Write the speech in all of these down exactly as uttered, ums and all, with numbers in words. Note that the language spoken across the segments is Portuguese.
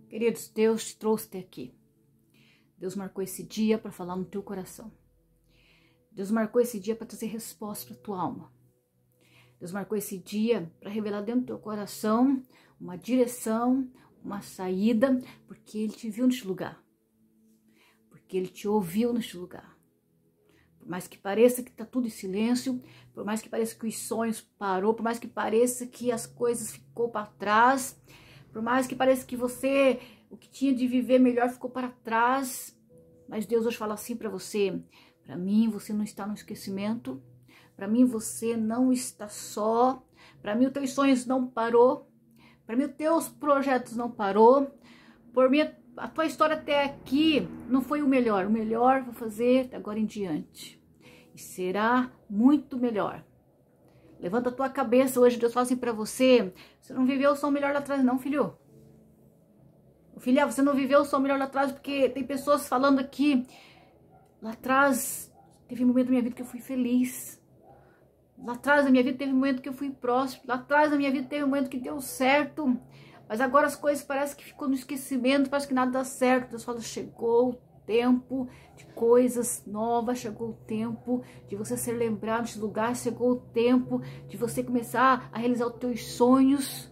Queridos, Deus te trouxe até aqui. Deus marcou esse dia para falar no teu coração. Deus marcou esse dia para trazer resposta para tua alma. Deus marcou esse dia para revelar dentro do teu coração uma direção, uma saída, porque Ele te viu neste lugar. Porque Ele te ouviu neste lugar. Por mais que pareça que está tudo em silêncio, por mais que pareça que os sonhos parou, por mais que pareça que as coisas ficou para trás, por mais que pareça que você, o que tinha de viver melhor ficou para trás, mas Deus hoje fala assim para você: para mim você não está no esquecimento, para mim você não está só, para mim os teus sonhos não parou, para mim os teus projetos não parou, por mim a tua história até aqui não foi o melhor, o melhor vou fazer agora em diante, e será muito melhor. Levanta a tua cabeça, hoje Deus fala assim pra você: você não viveu o som melhor lá atrás não, filho. Filha, você não viveu o som melhor lá atrás, porque tem pessoas falando aqui, lá atrás teve um momento da minha vida que eu fui feliz. Lá atrás da minha vida teve um momento que eu fui próspero. Lá atrás da minha vida teve um momento que deu certo. Mas agora as coisas parecem que ficou no esquecimento, parece que nada dá certo. Deus fala: chegou o tempo de coisas novas, chegou o tempo de você ser lembrado nesse lugar, chegou o tempo de você começar a realizar os teus sonhos.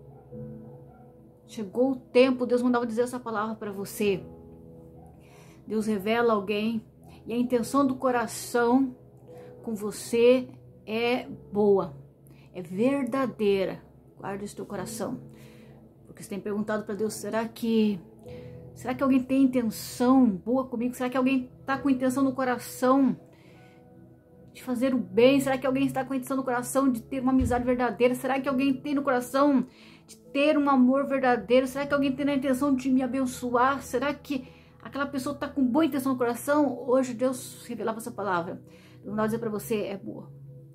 Chegou o tempo, Deus mandava dizer essa palavra para você. Deus revela alguém e a intenção do coração com você é boa, é verdadeira. Guarda isso no teu coração. Porque você tem perguntado para Deus: será que será que alguém tem intenção boa comigo? Será que alguém está com intenção no coração de fazer o bem? Será que alguém está com intenção no coração de ter uma amizade verdadeira? Será que alguém tem no coração de ter um amor verdadeiro? Será que alguém tem a intenção de me abençoar? Será que aquela pessoa está com boa intenção no coração? Hoje Deus revelava essa palavra. Eu vou dizer para você: é boa.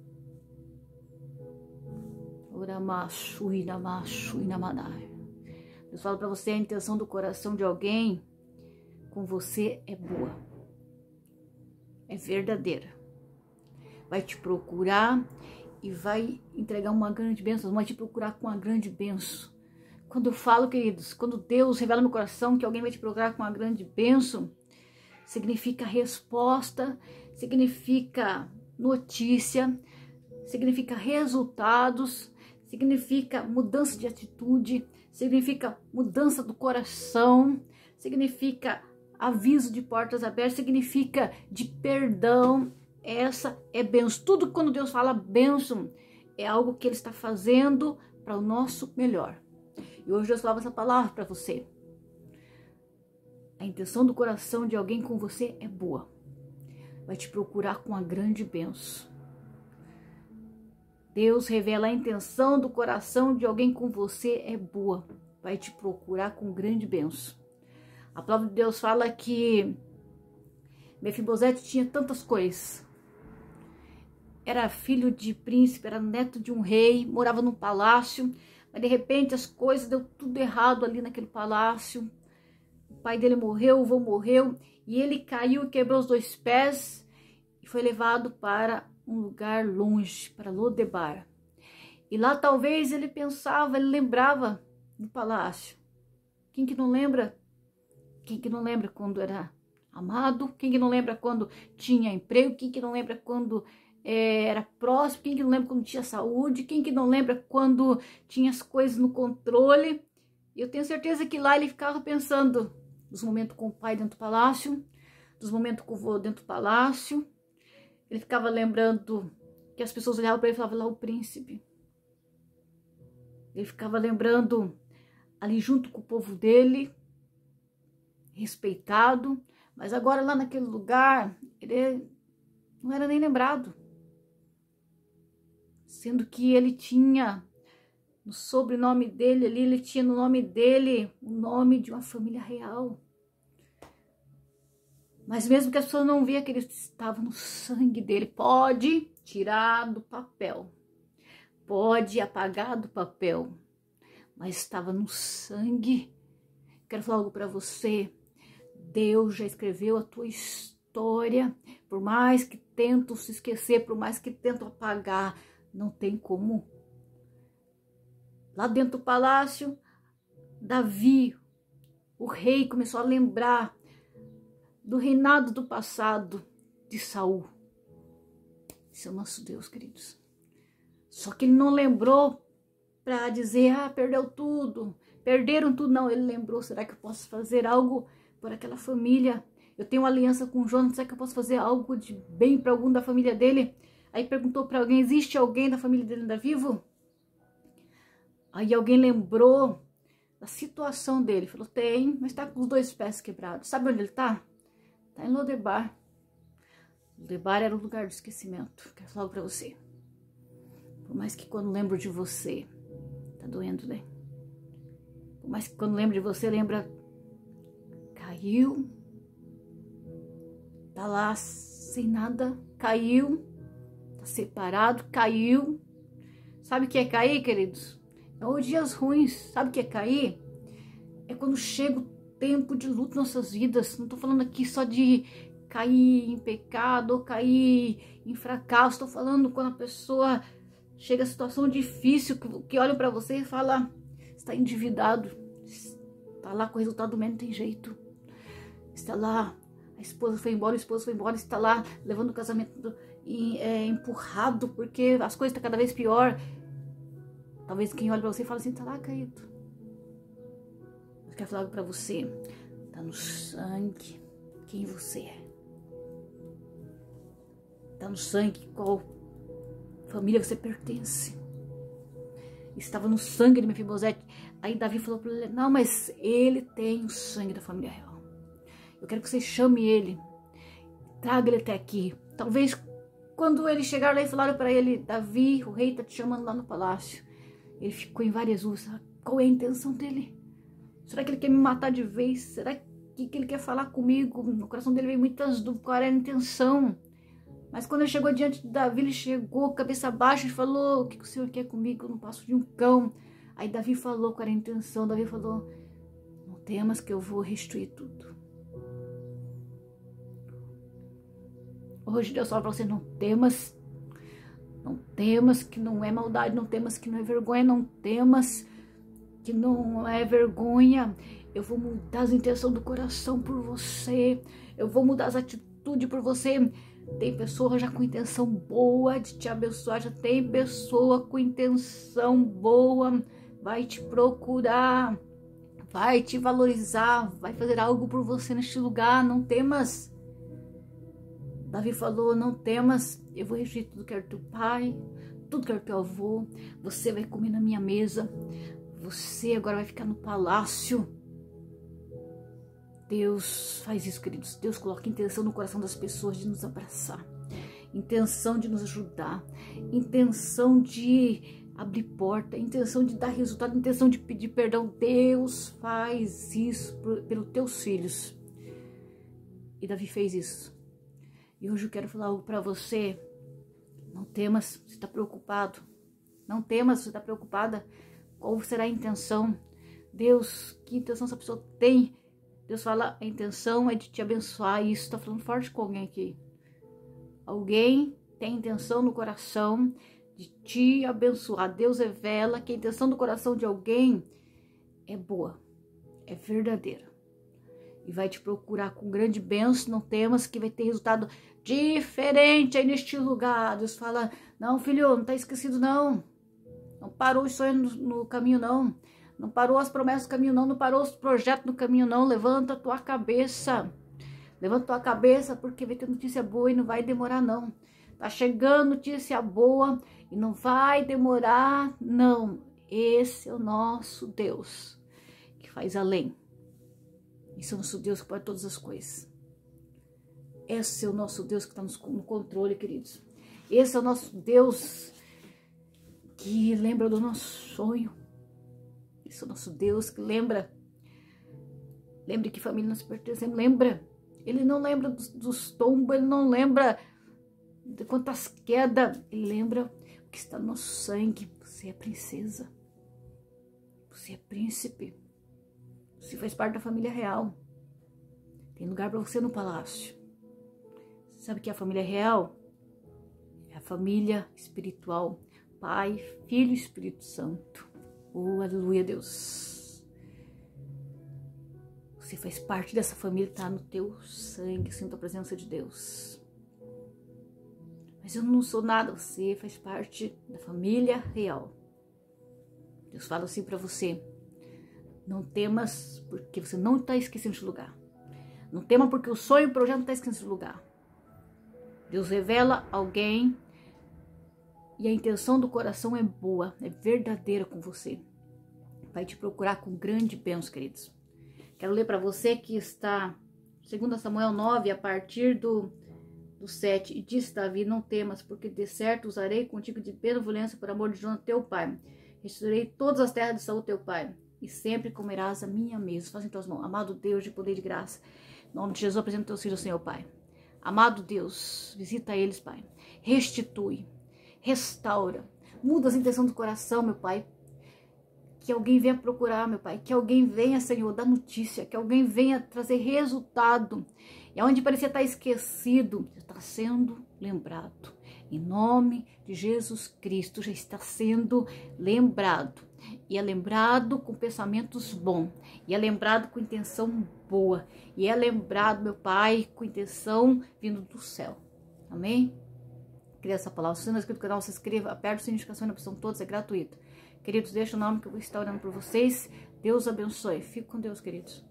Deus fala para você: a intenção do coração de alguém com você é boa, é verdadeira. Vai te procurar e vai entregar uma grande bênção, vai te procurar com uma grande bênção. Quando eu falo, queridos, quando Deus revela no meu coração que alguém vai te procurar com uma grande bênção, significa resposta, significa notícia, significa resultados, significa mudança de atitude, significa mudança do coração, significa aviso de portas abertas, significa de perdão. Essa é bênção. Tudo quando Deus fala bênção, é algo que Ele está fazendo para o nosso melhor. E hoje Deus falava essa palavra para você. A intenção do coração de alguém com você é boa. Vai te procurar com a grande bênção. Deus revela a intenção do coração de alguém com você é boa. Vai te procurar com grande bênção. A palavra de Deus fala que Mefibosete tinha tantas coisas. Era filho de príncipe, era neto de um rei, morava num palácio, mas de repente as coisas deu tudo errado ali naquele palácio. O pai dele morreu, o avô morreu, e ele caiu e quebrou os dois pés e foi levado para um lugar longe, para Lodebar. E lá talvez ele pensava, ele lembrava do palácio. Quem que não lembra? Quem que não lembra quando era amado? Quem que não lembra quando tinha emprego? Quem que não lembra quando é, era próximo? Quem que não lembra quando tinha saúde? Quem que não lembra quando tinha as coisas no controle? E eu tenho certeza que lá ele ficava pensando dos momentos com o pai dentro do palácio, dos momentos com o vô dentro do palácio. Ele ficava lembrando que as pessoas olhavam para ele e falavam: lá o príncipe. Ele ficava lembrando ali junto com o povo dele, respeitado, mas agora lá naquele lugar ele não era nem lembrado, sendo que ele tinha no sobrenome dele ali, ele tinha no nome dele o nome de uma família real. Mas mesmo que as pessoas não viam que ele estava no sangue dele, pode tirar do papel, pode apagar do papel, mas estava no sangue. Quero falar algo para você: Deus já escreveu a tua história. Por mais que tentam se esquecer, por mais que tentam apagar, não tem como. Lá dentro do palácio, Davi, o rei começou a lembrar do reinado do passado de Saul. Esse é o nosso Deus, queridos. Só que ele não lembrou para dizer, ah, perdeu tudo, perderam tudo. Não, ele lembrou, será que eu posso fazer algo por aquela família? Eu tenho uma aliança com Jonas, será que eu posso fazer algo de bem para algum da família dele? Aí perguntou para alguém, existe alguém da família dele ainda vivo? Aí alguém lembrou da situação dele, falou, tem, mas está com os dois pés quebrados. Sabe onde ele está? Está em Lodebar. Lodebar era o lugar do esquecimento, quero falar para você. Por mais que quando lembro de você, tá doendo, né? Por mais que quando lembro de você, lembra, caiu, tá lá sem nada, caiu, tá separado, caiu. Sabe o que é cair, queridos? É os dias ruins. Sabe o que é cair? É quando chega o tempo de luto em nossas vidas. Não tô falando aqui só de cair em pecado ou cair em fracasso. Tô falando quando a pessoa chega a situação difícil, que olha para você e fala, está endividado, está lá com o resultado do mês, não tem jeito. Está lá, a esposa foi embora, o esposo foi embora, está lá levando o casamento e, é, empurrado, porque as coisas estão cada vez pior. Talvez quem olha para você e fala assim, está lá caído. Eu quero falar para você, está no sangue quem você é. Está no sangue qual família você pertence. Estava no sangue de Mefibosete. Aí Davi falou para ele, não, mas ele tem o sangue da família real. Eu quero que você chame ele, traga ele até aqui. Talvez quando ele chegar lá e falaram para ele, Davi, o rei está te chamando lá no palácio. Ele ficou em várias dúvidas. Qual é a intenção dele? Será que ele quer me matar de vez? Será que, que ele quer falar comigo? No coração dele veio muitas dúvidas. Qual era a intenção? Mas quando ele chegou diante de Davi, ele chegou, cabeça baixa, e falou, o que o senhor quer comigo? Eu não passo de um cão. Aí Davi falou qual era a intenção. Davi falou, não temas que eu vou restituir tudo. Hoje Deus fala para você, não temas. Não temas que não é maldade, não temas que não é vergonha, não temas que não é vergonha. Eu vou mudar as intenções do coração por você. Eu vou mudar as atitudes por você. Tem pessoa já com intenção boa de te abençoar, já tem pessoa com intenção boa, vai te procurar, vai te valorizar, vai fazer algo por você neste lugar, não temas. Davi falou, não temas, eu vou restituir tudo que era teu pai, tudo que era teu avô, você vai comer na minha mesa, você agora vai ficar no palácio. Deus faz isso, queridos. Deus coloca intenção no coração das pessoas de nos abraçar, intenção de nos ajudar, intenção de abrir porta, intenção de dar resultado, intenção de pedir perdão. Deus faz isso pelos teus filhos. E Davi fez isso. E hoje eu quero falar algo para você. Não temas, você está preocupado. Não temas, você está preocupada. Qual será a intenção? Deus, que intenção essa pessoa tem? Deus fala, a intenção é de te abençoar. E isso está falando forte com alguém aqui. Alguém tem intenção no coração de te abençoar. Deus revela que a intenção do coração de alguém é boa, é verdadeira. E vai te procurar com grande bênção. Não temas que vai ter resultado diferente aí neste lugar. Deus fala, não filho, não está esquecido não. Não parou os sonhos no, no caminho não. Não parou as promessas no caminho não. Não parou os projetos no caminho não. Levanta a tua cabeça. Levanta a tua cabeça porque vai ter notícia boa e não vai demorar não. Tá chegando notícia boa e não vai demorar não. Esse é o nosso Deus que faz além. Esse é o nosso Deus que pode todas as coisas. Esse é o nosso Deus que está no controle, queridos. Esse é o nosso Deus que lembra do nosso sonho. Esse é o nosso Deus que lembra. Lembra que família nós pertencemos. Lembra. Ele não lembra dos, dos tombos. Ele não lembra de quantas quedas. Ele lembra o que está no nosso sangue. Você é princesa. Você é príncipe. Você faz parte da família real. Tem lugar para você no palácio. Sabe o que é a família real? É a família espiritual. Pai, Filho e Espírito Santo. Oh, aleluia, Deus. Você faz parte dessa família, tá no teu sangue, sinto a presença de Deus. Mas eu não sou nada, você faz parte da família real. Deus fala assim para você: não temas porque você não está esquecendo de lugar. Não tema porque o sonho e o projeto não está esquecendo de lugar. Deus revela alguém e a intenção do coração é boa, é verdadeira com você. Vai te procurar com grande bênção, queridos. Quero ler para você que está dois Samuel nove, a partir do, do sete. E disse Davi: não temas, porque de certo usarei contigo de benevolência por amor de Jonatã teu pai. Restaurei todas as terras de Saul teu pai, e sempre comerás a minha mesa. Faz em tuas mãos. Amado Deus de poder e de graça, em nome de Jesus, apresento teus filhos ao Senhor, Pai. Amado Deus, visita eles, Pai. Restitui, restaura, muda as intenções do coração, meu Pai. Que alguém venha procurar, meu Pai. Que alguém venha, Senhor, dar notícia. Que alguém venha trazer resultado. E onde parecia estar esquecido, está sendo lembrado. Em nome de Jesus Cristo, já está sendo lembrado. E é lembrado com pensamentos bons. E é lembrado com intenção boa. E é lembrado, meu Pai, com intenção vindo do céu. Amém? Queria essa palavra. Se você não é inscrito no canal, se inscreva. Aperte o sininho de notificação na opção todas, é gratuito. Queridos, deixa o nome que eu vou estar orando por vocês. Deus abençoe. Fico com Deus, queridos.